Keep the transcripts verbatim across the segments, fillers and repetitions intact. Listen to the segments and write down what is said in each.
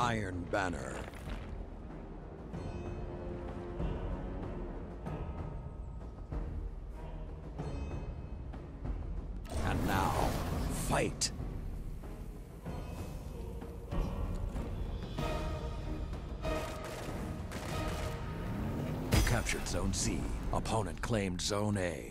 Iron Banner. And now, fight! You captured Zone C. Opponent claimed Zone A.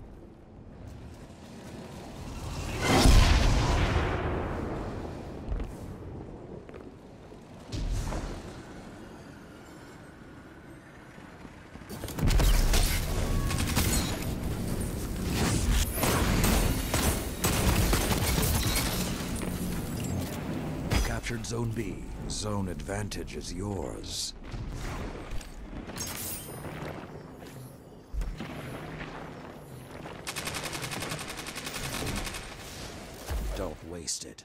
Captured Zone B. Zone advantage is yours. Don't waste it.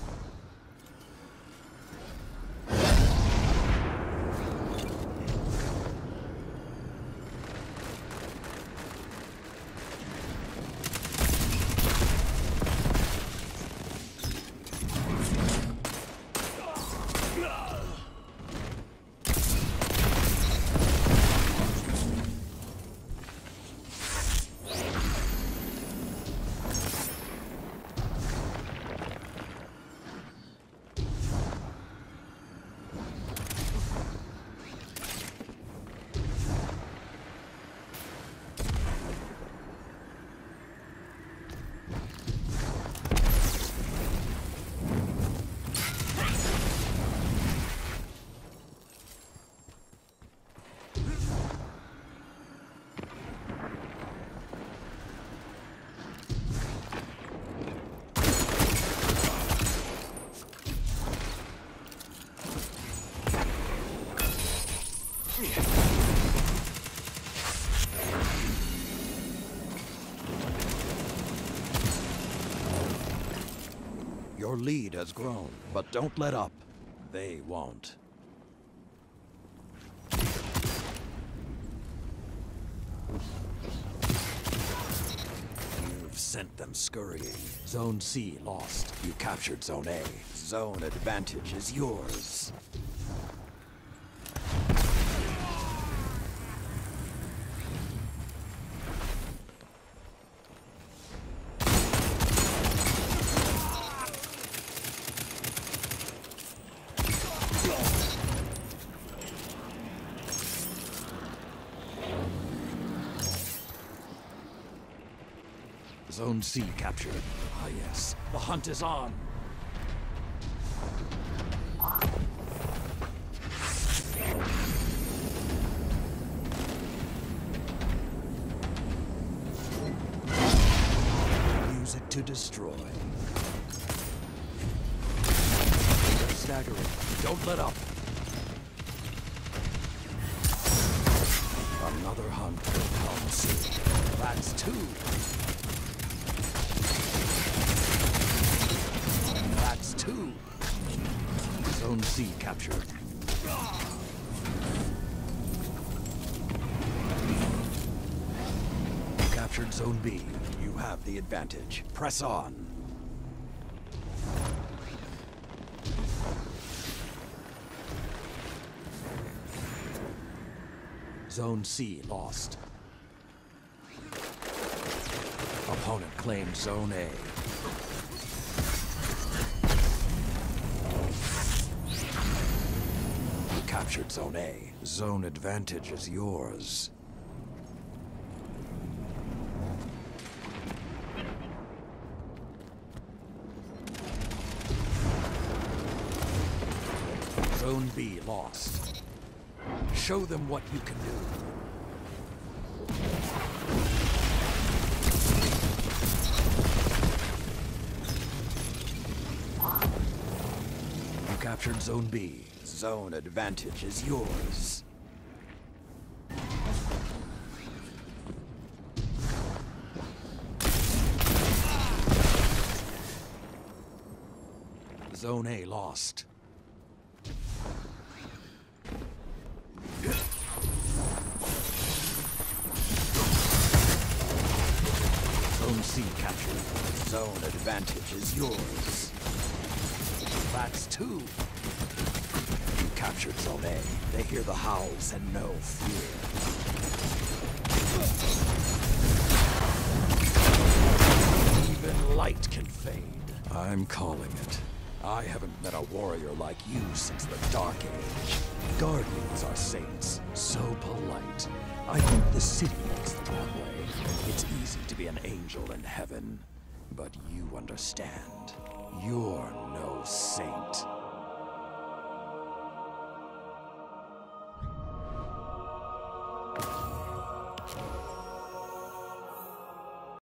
Your lead has grown, but don't let up. They won't. You've sent them scurrying. Zone C lost. You captured Zone A. Zone advantage is yours. Zone C captured. Ah yes, the hunt is on. Use it to destroy. They're staggering. Don't let up. Another hunt will come soon. That's two. That's two. Zone C captured. Captured Zone B. You have the advantage. Press on. Zone C lost. Opponent claimed Zone A. You captured Zone A. Zone advantage is yours. Zone B lost. Show them what you can do. You captured Zone B. Zone advantage is yours. Zone A lost. Zone C captured. Zone advantage is yours. That's two. captured Zone A. They hear the howls and know fear. Even light can fade. I'm calling it. I haven't met a warrior like you since the Dark Age. Guardians are saints, so polite. I think the city makes them that way. It's easy to be an angel in heaven, but you understand. You're no saint.